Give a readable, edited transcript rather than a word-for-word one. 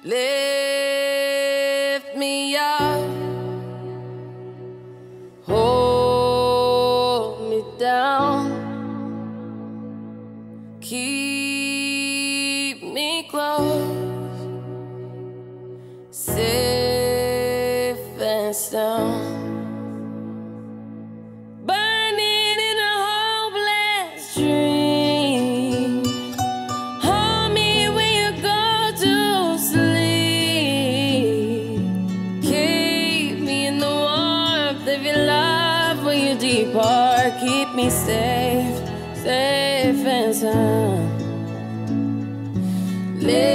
Lift me up, hold me down, keep me close, safe and sound. Burning in a hopeless dream, hold me when you go to sleep. Keep me in the warmth of your love when you depart. Keep me safe, safe and sound.